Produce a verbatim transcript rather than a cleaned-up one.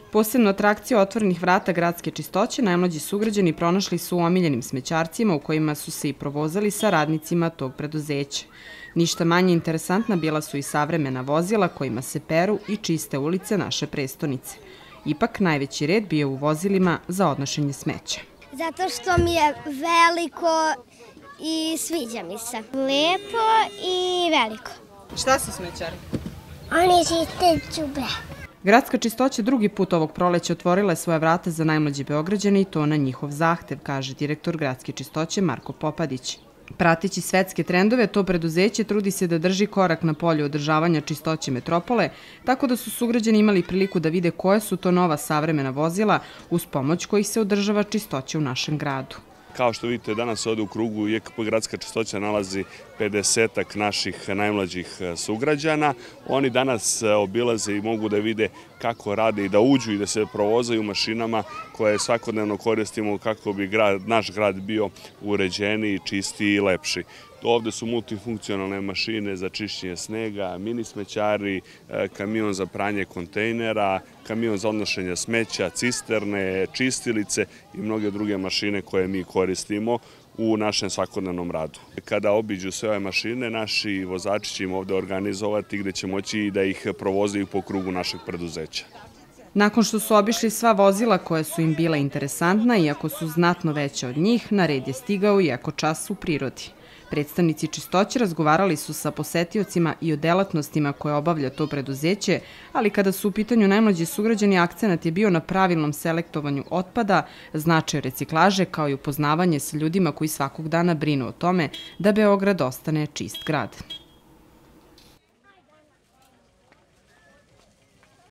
Posebnu atrakciju otvorenih vrata gradske čistoće najmlađi sugrađani pronašli su u omiljenim smećarcima u kojima su se i provozali sa radnicima tog preduzeća. Ništa manje interesantna bila su i savremena vozila kojima se peru i čiste ulice naše prestonice. Ipak najveći red bio u vozilima za odnošenje smeća. Zato što mi je veliko i sviđa mi se. Lepo i veliko. Šta su smećari? Oni čiste đubre. Gradska čistoća drugi put ovog proleća otvorila je svoje vrata za najmlađe Beograđane i to na njihov zahtev, kaže direktor gradske čistoće Marko Popadić. Prateći svetske trendove, to preduzeće trudi se da drži korak na polju održavanja čistoće metropole, tako da su sugrađani imali priliku da vide koje su to nova savremena vozila uz pomoć kojih se održava čistoća u našem gradu. Kao što vidite, danas ovde u krugu je ka pe gradska čistoća nalazi pedesetak naših najmlađih sugrađana. Oni danas obilaze i mogu da vide kako rade i da uđu i da se provozaju mašinama koje svakodnevno koristimo kako bi grad, naš grad bio uređeniji, čistiji i lepši. Ovde su multifunkcionalne mašine za čišćenje snega, mini smećari, kamion za pranje kontejnera, kamion za odnošenje smeća, cisterne, čistilice i mnoge druge mašine koje mi koristimo u našem svakodnevnom radu. Kada obiđu sve ove mašine, naši vozači će im ovde organizovati gde će moći da ih provozaju po krugu našeg preduzeća. Nakon što su obišli sva vozila koja su im bila interesantna, iako su znatno veća od njih, na red je stigao i eko čas u prirodi. Predstavnici čistoće razgovarali su sa posetiocima i o delatnostima koje obavlja to preduzeće, ali kada su u pitanju najmlađi sugrađani, akcenat je bio na pravilnom selektovanju otpada, značaj reciklaže kao i upoznavanje sa ljudima koji svakog dana brinu o tome da Beograd ostane čist grad.